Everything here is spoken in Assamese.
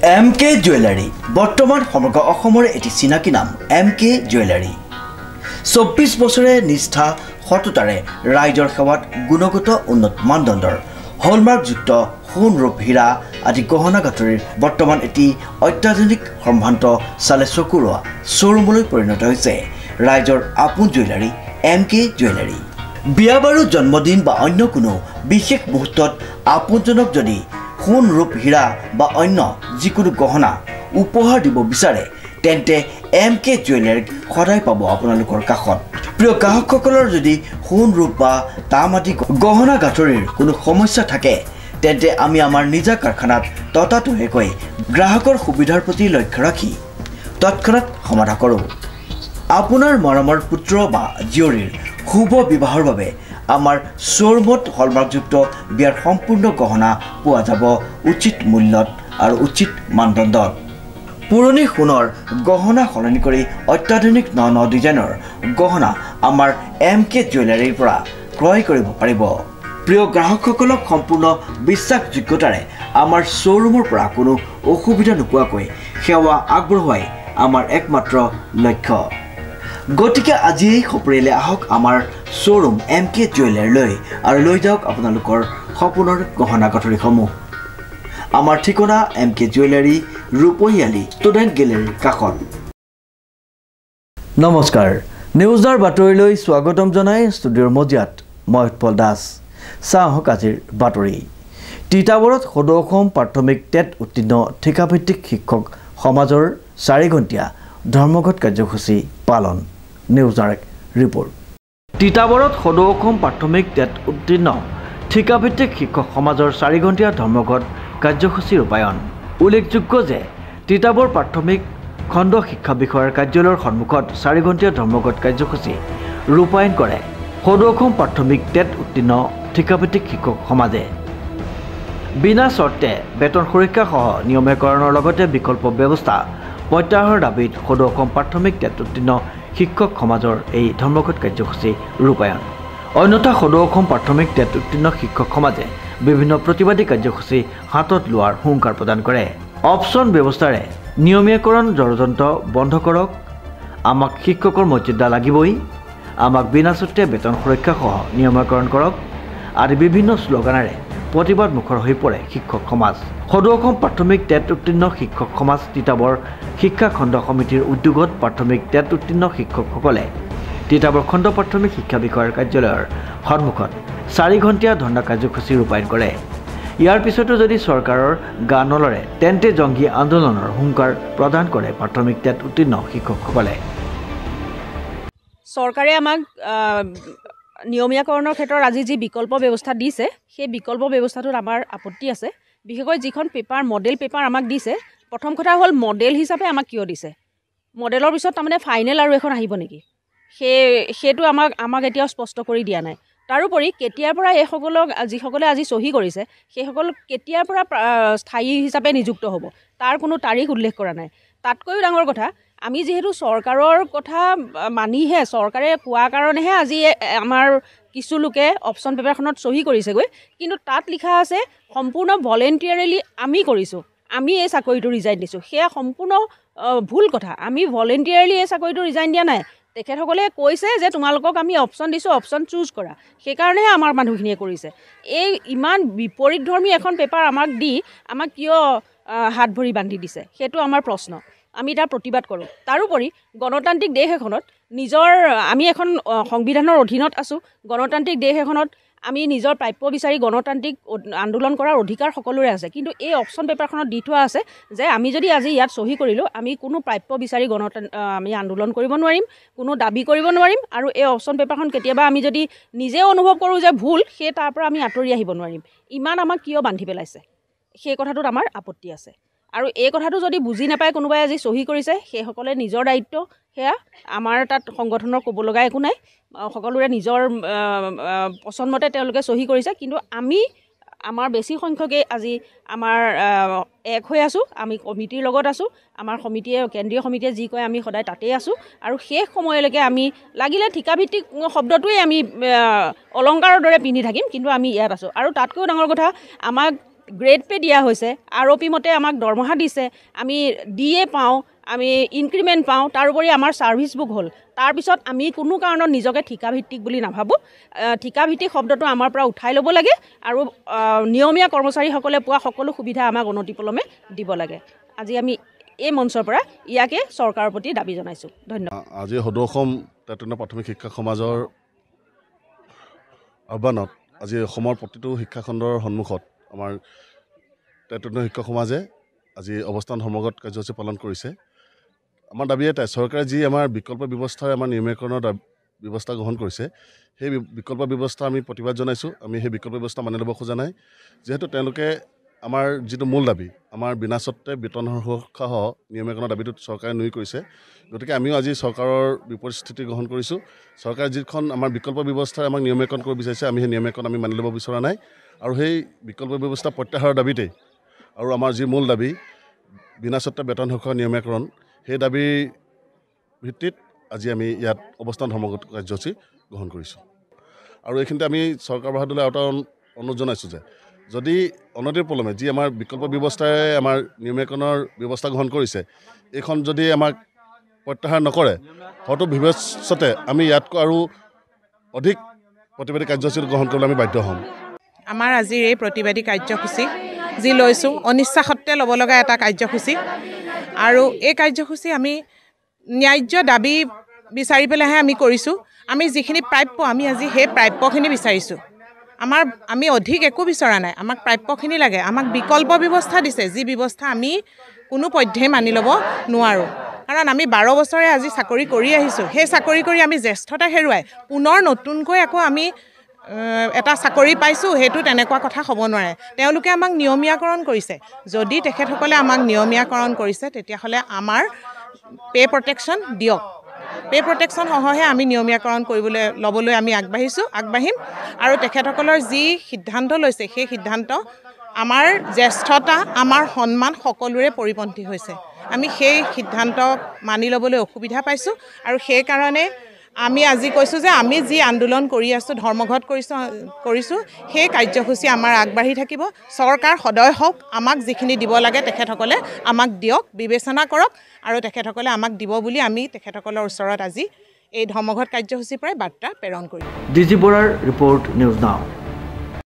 MK জুৱেলাৰী বৰ্তমান সমগ্ৰ অসমৰ এটি চিনাকি নাম MK জুৱেলাৰী 24 বছৰে নিষ্ঠা সততাৰে ৰাইজৰ সেৱাত গুণগত উন্নত মানদণ্ডৰ হলমাৰ্কযুক্ত সোণ ৰূপ হীৰা আদি গহনা গাঁথৰিৰ বৰ্তমান এটি অত্যাধুনিক সম্ভ্ৰান্ত চালে চকুৰোৱা শ্বৰুমলৈ পৰিণত হৈছে ৰাইজৰ আপোন জুৱেলাৰী MK জুৱেলাৰী। বিয়া বাৰু জন্মদিন বা অন্য কোনো বিশেষ মুহূৰ্তত আপোনজনক যদি সোণ ৰূপ হীৰা বা অন্য যিকোনো গহনা উপহাৰ দিব বিচাৰে তেন্তে MK জুৱেলাৰীক সদায় পাব আপোনালোকৰ কাষত। প্ৰিয় গ্ৰাহকসকলৰ যদি সোণ ৰূপ বা দাম আদি গহনা গাঁথৰিৰ কোনো সমস্যা থাকে তেন্তে আমি আমাৰ নিজা কাৰখানাত ততাতৈয়াকৈ গ্ৰাহকৰ সুবিধাৰ প্ৰতি লক্ষ্য ৰাখি তৎক্ষণাত সমাধান কৰোঁ। আপোনাৰ মৰমৰ পুত্ৰ বা জীয়ৰীৰ শুভ বিবাহৰ বাবে আমাৰ শ্বৰুমত হলমাৰ্কযুক্ত বিয়াৰ সম্পূৰ্ণ গহনা পোৱা যাব উচিত মূল্যত আৰু উচিত মানদণ্ডত। পুৰণি সোণৰ গহনা সলনি কৰি অত্যাধুনিক ন ডিজাইনৰ গহনা আমাৰ MK জুৱেলাৰীৰ পৰা ক্ৰয় কৰিব পাৰিব। প্ৰিয় গ্ৰাহকসকলক সম্পূৰ্ণ বিশ্বাসযোগ্যতাৰে আমাৰ শ্বৰুমৰ পৰা কোনো অসুবিধা নোপোৱাকৈ সেৱা আগবঢ়োৱাই আমাৰ একমাত্ৰ লক্ষ্য। গতিকে আজিয়েই সপৰিয়ালে আহক আমাৰ শ্বৰুম MK জুৱেলাৰীলৈ আৰু লৈ যাওক আপোনালোকৰ সপোনৰ গহনা গাঁথৰিসমূহ। আমাৰ ঠিকনা MK জুৱেলাৰী ৰূপহীয়ালি ষ্টুডেণ্ট গেলেৰীৰ কাষত। নমস্কাৰ, নিউজৰ বাতৰিলৈ স্বাগতম জনাই ষ্টুডিঅ'ৰ মজিয়াত মই উৎপল দাস। চাওক আজিৰ বাতৰি। তিতাবৰত সদৌ অসম প্ৰাথমিক টেট উত্তীৰ্ণ ঠিকাভিত্তিক শিক্ষক সমাজৰ 4 ঘণ্টীয়া ধৰ্মঘট কাৰ্যসূচী পালন। নিউজৰ এক ৰিপৰ্ট। তিতাবৰত সদৌ অসম প্ৰাথমিক টেট উত্তীৰ্ণ ঠিকাভিত্তিক শিক্ষক সমাজৰ 4 ঘণ্টীয়া ধৰ্মঘট কাৰ্যসূচী ৰূপায়ণ। উল্লেখযোগ্য যে তিতাবৰ প্ৰাথমিক খণ্ড শিক্ষা বিষয়াৰ কাৰ্যালয়ৰ সন্মুখত 4 ঘণ্টীয়া ধৰ্মঘট কাৰ্যসূচী ৰূপায়ণ কৰে সদৌ অসম প্ৰাথমিক টেট উত্তীৰ্ণ ঠিকাভিত্তিক শিক্ষক সমাজে। বিনা চৰ্তে বেতন সুৰক্ষাসহ নিয়মীকৰণৰ লগতে বিকল্প ব্যৱস্থা প্ৰত্যাহাৰৰ দাবীত সদৌ অসম প্ৰাথমিক টেট উত্তীৰ্ণ শিক্ষক সমাজৰ এই ধৰ্মঘট কাৰ্যসূচী ৰূপায়ণ। অন্যথা সদৌ অসম প্ৰাথমিক টেট উত্তীৰ্ণ শিক্ষক সমাজে বিভিন্ন প্ৰতিবাদী কাৰ্যসূচী হাতত লোৱাৰ হুংকাৰ প্ৰদান কৰে। অপশ্যন ব্যৱস্থাৰে নিয়মীকৰণ ষড়যন্ত্ৰ বন্ধ কৰক, আমাক শিক্ষকৰ মৰ্যাদা লাগিবই, আমাক বিনা চৰ্তে বেতন সুৰক্ষাসহ নিয়মীকৰণ কৰক আদি বিভিন্ন শ্লোগানেৰে প্ৰতিবাদ মুখৰ হৈ পৰে শিক্ষক সমাজ। সদৌ অসম প্ৰাথমিক টেট উত্তীৰ্ণ শিক্ষক সমাজ তিতাবৰ শিক্ষা খণ্ড সমিতিৰ উদ্যোগত প্ৰাথমিক টেট উত্তীৰ্ণ শিক্ষকসকলে তিতাবৰ খণ্ড প্ৰাথমিক শিক্ষা বিষয়াৰ কাৰ্যালয়ৰ সন্মুখত 4 ঘণ্টীয়া ধৰ্ণা কাৰ্যসূচী ৰূপায়ণ কৰে। ইয়াৰ পিছতো যদি চৰকাৰৰ গা নলৰে তেন্তে জংগী আন্দোলনৰ হুংকাৰ প্ৰদান কৰে প্ৰাথমিক টেট উত্তীৰ্ণ শিক্ষকসকলে। চৰকাৰে আমাক নিয়মীয়াকৰণৰ ক্ষেত্ৰত আজি যি বিকল্প ব্যৱস্থা দিছে সেই বিকল্প ব্যৱস্থাটোত আমাৰ আপত্তি আছে। বিশেষকৈ যিখন পেপাৰ মডেল পেপাৰ আমাক দিছে, প্ৰথম কথা হ'ল মডেল হিচাপে আমাক কিয় দিছে? মডেলৰ পিছত তাৰমানে ফাইনেল আৰু এখন আহিব নেকি? সেইটো আমাক এতিয়াও স্পষ্ট কৰি দিয়া নাই। তাৰোপৰি কেতিয়াৰ পৰা এইসকলক যিসকলে আজি চহী কৰিছে সেইসকল কেতিয়াৰ পৰা স্থায়ী হিচাপে নিযুক্ত হ'ব তাৰ কোনো তাৰিখ উল্লেখ কৰা নাই। তাতকৈও ডাঙৰ কথা, আমি যিহেতু চৰকাৰৰ কথা মানিহে চৰকাৰে কোৱা কাৰণেহে আজি আমাৰ কিছু লোকে অপশ্যন পেপাৰখনত চহী কৰিছেগৈ, কিন্তু তাত লিখা আছে সম্পূৰ্ণ ভলেণ্টিয়াৰলি আমি কৰিছোঁ, আমি এই চাকৰিটো ৰিজাইন দিছোঁ। সেয়া সম্পূৰ্ণ ভুল কথা। আমি ভলেণ্টিয়াৰলি এই চাকৰিটো ৰিজাইন দিয়া নাই। তেখেতসকলে কৈছে যে তোমালোকক আমি অপশ্যন দিছোঁ, অপশ্যন চুজ কৰা, সেইকাৰণেহে আমাৰ মানুহখিনিয়ে কৰিছে। এই ইমান বিপৰীতধৰ্মী এখন পেপাৰ আমাক দি আমাক কিয় হাত ভৰি বান্ধি দিছে, সেইটো আমাৰ প্ৰশ্ন। আমি তাৰ প্ৰতিবাদ কৰোঁ। তাৰোপৰি গণতান্ত্ৰিক দেশ এখনত আমি এখন সংবিধানৰ অধীনত আছোঁ। গণতান্ত্ৰিক দেশ এখনত আমি নিজৰ প্ৰাপ্য বিচাৰি গণতান্ত্ৰিক আন্দোলন কৰাৰ অধিকাৰ সকলোৰে আছে, কিন্তু এই অপশ্যন পেপাৰখনত দি থোৱা আছে যে আমি যদি আজি ইয়াত চহী কৰিলোঁ আমি কোনো প্ৰাপ্য বিচাৰি আমি আন্দোলন কৰিব নোৱাৰিম, কোনো দাবী কৰিব নোৱাৰিম, আৰু এই অপশ্যন পেপাৰখন কেতিয়াবা আমি যদি নিজে অনুভৱ কৰোঁ যে ভুল, সেই তাৰ পৰা আমি আঁতৰি আহিব নোৱাৰিম। ইমান আমাক কিয় বান্ধি পেলাইছে, সেই কথাটোত আমাৰ আপত্তি আছে। আৰু এই কথাটো যদি বুজি নাপায় কোনোবাই আজি চহী কৰিছে, সেইসকলে নিজৰ দায়িত্ব, সেয়া আমাৰ তাত সংগঠনৰ ক'ব লগা একো নাই। সকলোৰে নিজৰ পচন্দমতে তেওঁলোকে চহী কৰিছে, কিন্তু আমাৰ বেছি সংখ্যকেই আজি আমাৰ এক হৈ আছোঁ। আমি কমিটিৰ লগত আছোঁ, আমাৰ কেন্দ্ৰীয় সমিতিয়ে যি কয় আমি সদায় তাতেই আছোঁ, আৰু শেষ সময়লৈকে আমি লাগিলে ঠিকাভিত্তিক শব্দটোৱেই আমি অলংকাৰৰ দৰে পিন্ধি থাকিম, কিন্তু আমি ইয়াত আছোঁ। আৰু তাতকৈও ডাঙৰ কথা, আমাক গ্ৰেড পে দিয়া হৈছে আৰপি মতে আমাক দৰমহা দিছে আমি ডিএ পাওঁ আমি ইনক্ৰিমেণ্ট পাওঁ তাৰোপৰি আমাৰ ছাৰ্ভিচ বুক হ'ল তাৰপিছত আমি কোনো কাৰণত নিজকে ঠিকাভিত্তিক বুলি নাভাবোঁ ঠিকাভিত্তিক শব্দটো আমাৰ পৰা উঠাই ল'ব লাগে আৰু নিয়মীয়া কৰ্মচাৰীসকলে পোৱা সকলো সুবিধা আমাক অনতিপলমে দিব লাগে আজি আমি এই মঞ্চৰ পৰা ইয়াকে চৰকাৰৰ প্ৰতি দাবী জনাইছোঁ ধন্যবাদ আজি সদৌ অসম তেতনীয়া প্ৰাথমিক শিক্ষা সমাজৰ আহ্বানত আজি অসমৰ প্ৰতিটো শিক্ষাখণ্ডৰ সন্মুখত আমাৰ তেতনীয়া শিক্ষক সমাজে আজি অৱস্থান ধৰ্মঘট কাৰ্যসূচী পালন কৰিছে আমাৰ দাবী এটাই চৰকাৰে যি আমাৰ বিকল্প ব্যৱস্থাৰে আমাৰ নিয়মীকৰণৰ ব্যৱস্থা গ্ৰহণ কৰিছে সেই বিকল্প ব্যৱস্থা আমি প্ৰতিবাদ জনাইছোঁ আমি সেই বিকল্প ব্যৱস্থা মানি ল'ব খোজা নাই যিহেতু তেওঁলোকে আমাৰ যিটো মূল দাবী আমাৰ বিনা স্বত্বে বেতন সুৰক্ষাসহ নিয়মীকৰণৰ দাবীটো চৰকাৰে নুই কৰিছে গতিকে আমিও আজি চৰকাৰৰ বিপৰীত স্থিতি গ্ৰহণ কৰিছোঁ চৰকাৰে যিখন আমাৰ বিকল্প ব্যৱস্থাৰে আমাক নিয়মীকৰণ কৰিব বিচাৰিছে আমি সেই নিয়মীকৰণ আমি মানি ল'ব বিচৰা নাই আৰু সেই বিকল্প ব্যৱস্থা প্ৰত্যাহাৰৰ দাবীতেই আৰু আমাৰ যি মূল দাবী বিনা স্বত্বে বেতন সুৰক্ষা নিয়মীকৰণ সেই দাবীৰ ভিত্তিত আজি আমি ইয়াত অৱস্থান ধৰ্মঘট কাৰ্যসূচী গ্ৰহণ কৰিছোঁ আৰু এইখিনিতে আমি চৰকাৰ বাহাদুৰলৈ এটা অনুৰোধ জনাইছোঁ যে যদি অনতিপলমে যি আমাৰ বিকল্প ব্যৱস্থাৰে আমাৰ নিয়মীকৰণৰ ব্যৱস্থা গ্ৰহণ কৰিছে এইখন যদি আমাক প্ৰত্যাহাৰ নকৰে হয়তো ভৱিষ্যতে আমি ইয়াতকৈ আৰু অধিক প্ৰতিবাদী কাৰ্যসূচী গ্ৰহণ কৰিবলৈ আমি বাধ্য হ'ম আমাৰ আজিৰ এই প্ৰতিবাদী কাৰ্যসূচী যি লৈছোঁ অনিচ্ছা সত্ত্বে ল'ব লগা এটা কাৰ্যসূচী আৰু এই কাৰ্যসূচী আমি ন্যায্য দাবী বিচাৰি পেলাইহে আমি কৰিছোঁ আমি যিখিনি প্ৰাপ্য আমি আজি সেই প্ৰাপ্যখিনি বিচাৰিছোঁ আমি অধিক একো বিচৰা নাই আমাক প্ৰাপ্যখিনি লাগে আমাক বিকল্প ব্যৱস্থা দিছে যি ব্যৱস্থা আমি কোনো পধ্যেই মানি ল'ব নোৱাৰোঁ কাৰণ আমি 12 বছৰে আজি চাকৰি কৰি আহিছোঁ সেই চাকৰি কৰি আমি জ্যেষ্ঠতা হেৰুৱাই পুনৰ নতুনকৈ আকৌ আমি এটা চাকৰি পাইছোঁ সেইটো তেনেকুৱা কথা হ'ব নোৱাৰে তেওঁলোকে আমাক নিয়মীয়াকৰণ কৰিছে যদি তেখেতসকলে আমাক নিয়মীয়াকৰণ কৰিছে তেতিয়াহ'লে আমাৰ পে প্ৰটেকশ্যন দিয়ক পে প্ৰটেকশ্যন সহহে আমি নিয়মীয়াকৰণ ল'বলৈ আমি আগবাঢ়িম আৰু তেখেতসকলৰ যি সিদ্ধান্ত লৈছে সেই সিদ্ধান্ত আমাৰ জ্যেষ্ঠতা আমাৰ সন্মান সকলোৰে পৰিপন্থী হৈছে আমি সেই সিদ্ধান্ত মানি ল'বলৈ অসুবিধা পাইছোঁ আৰু সেইকাৰণে আমি আজি কৈছোঁ যে আমি যি আন্দোলন কৰি আছোঁ ধৰ্মঘট কৰিছোঁ সেই কাৰ্যসূচী আমাৰ আগবাঢ়ি থাকিব চৰকাৰ সদয় হওক আমাক যিখিনি দিব লাগে তেখেতসকলে আমাক দিয়ক বিবেচনা কৰক আৰু তেখেতসকলে আমাক দিব বুলি আমি তেখেতসকলৰ ওচৰত আজি এই ধৰ্মঘট কাৰ্যসূচীৰ পৰাই বাৰ্তা প্ৰেৰণ কৰিম ডিজি বৰাৰ ৰিপৰ্ট নিউজ নাও